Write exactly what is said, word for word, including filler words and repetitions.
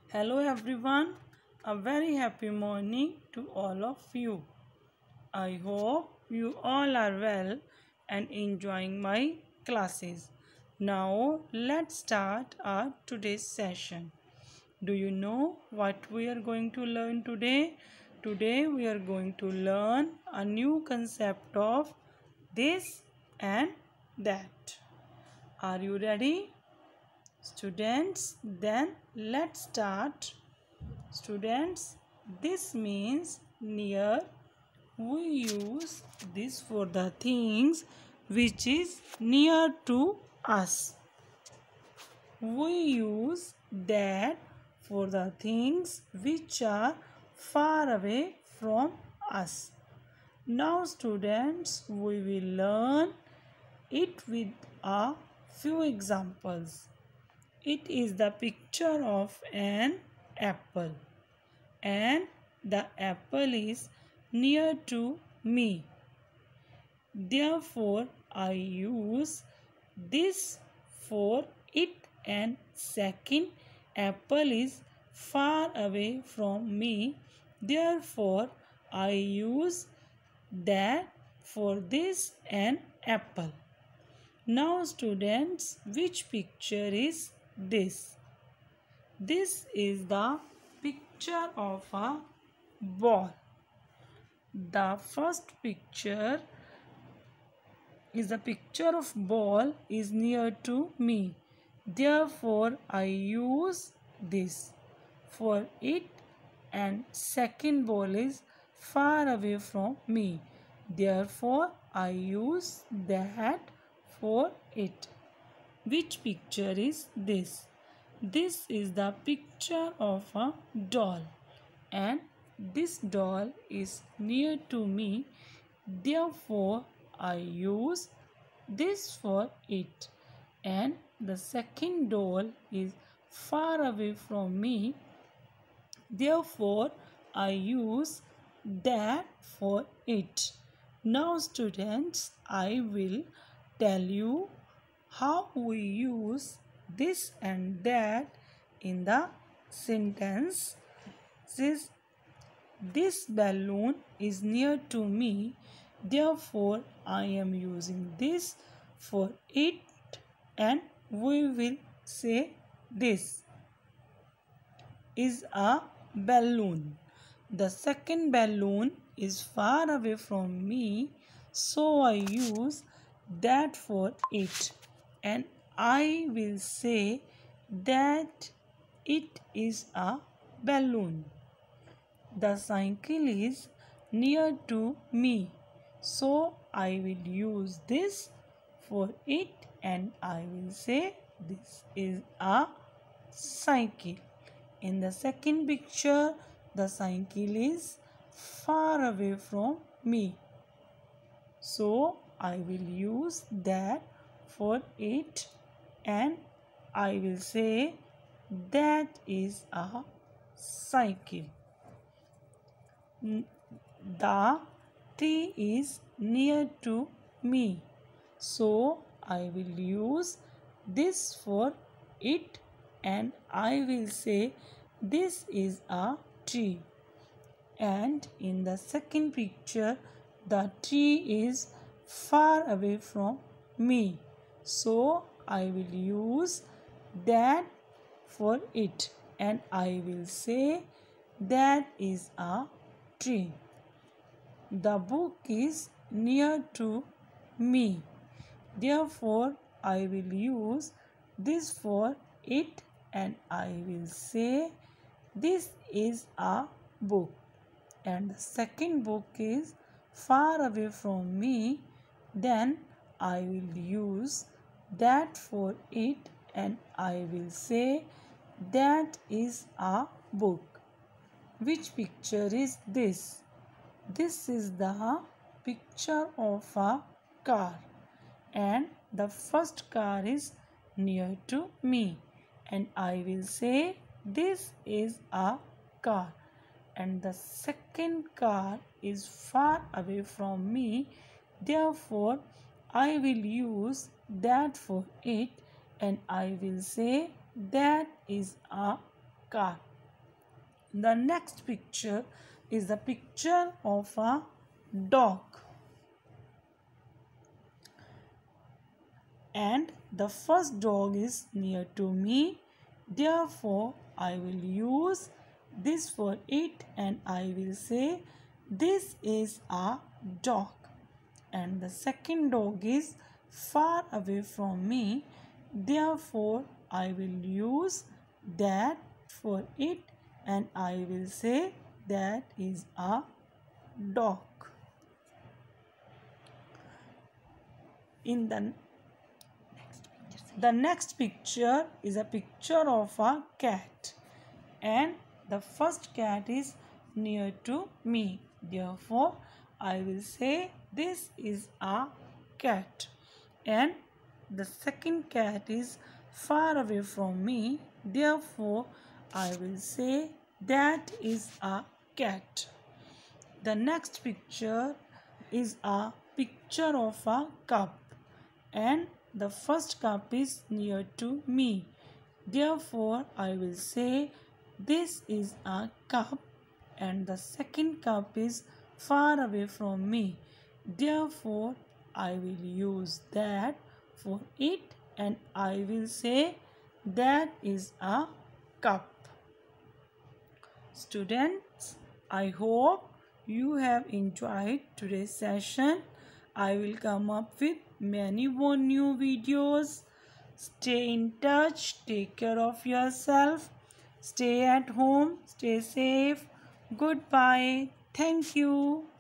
Hello everyone, a very happy morning to all of you. I hope you all are well and enjoying my classes. Now let's start our today's session. Do you know what we are going to learn today? Today we are going to learn a new concept of this and that. Are you ready? Students, then let's start. Students, this means near. We use this for the things which is near to us. We use that for the things which are far away from us. Now students, we will learn it with a few examples. It is the picture of an apple, and the apple is near to me. Therefore, I use this for it, and second, apple is far away from me. Therefore, I use that for this and apple. Now students, which picture is this? This is the picture of a ball. The first picture is the picture of ball is near to me. Therefore, I use this for it, and second ball is far away from me. Therefore, I use that for it. Which picture is this? This is the picture of a doll, and this doll is near to me. Therefore, I use this for it, and the second doll is far away from me. Therefore, I use that for it. Now students, I will tell you how we use this and that in the sentence. This, this balloon is near to me. Therefore, I am using this for it, and we will say this is a balloon. The second balloon is far away from me, so I use that for it, and I will say that it is a balloon. The cycle is near to me, so I will use this for it, and I will say this is a cycle. In the second picture, the cycle is far away from me, so I will use that for it, and I will say that is a cycle. The tree is near to me, so I will use this for it, and I will say this is a tree. And in the second picture, the tree is far away from me, so I will use that for it, and I will say that is a tree. The book is near to me. Therefore, I will use this for it, and I will say this is a book. And the second book is far away from me. Then I will use that for it, and I will say that is a book. Which picture is this? This is the picture of a car, and the first car is near to me, and I will say this is a car, and the second car is far away from me. Therefore, I will use that for it, and I will say that is a car. The next picture is the picture of a dog. And the first dog is near to me. Therefore, I will use this for it and I will say this is a dog. And the second dog is far away from me. Therefore, I will use that for it and I will say that is a dog. In the The next picture is a picture of a cat and the first cat is near to me. Therefore, I will say this is a cat and the second cat is far away from me. Therefore, I will say that is a cat. The next picture is a picture of a cup and the first cup is near to me. Therefore, I will say this is a cup and the second cup is far away from me. Therefore, I will use that for it and I will say that is a cup. Students, I hope you have enjoyed today's session. I will come up with many more new videos. Stay in touch. Take care of yourself. Stay at home. Stay safe. Goodbye. Thank you.